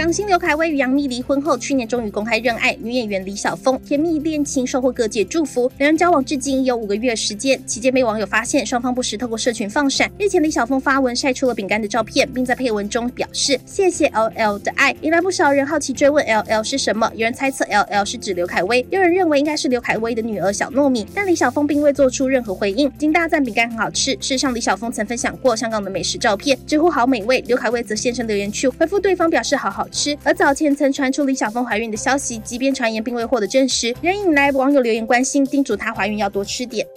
港星刘恺威与杨幂离婚后，去年终于公开认爱，女演员李晓峰甜蜜恋情收获各界祝福。两人交往至今已有5个月时间，期间被网友发现双方不时透过社群放闪。日前李晓峰发文晒出了饼干的照片，并在配文中表示谢谢 LL 的爱，引来不少人好奇追问 LL 是什么。有人猜测 LL 是指刘恺威，有人认为应该是刘恺威的女儿小糯米，但李晓峰并未做出任何回应，仅大赞饼干很好吃。事实上，李晓峰曾分享过香港的美食照片，直呼好美味。刘恺威则现身留言区回复对方表示好好吃。而早前曾传出李晓峰怀孕的消息，即便传言并未获得证实，仍引来网友留言关心，叮嘱她怀孕要多吃点。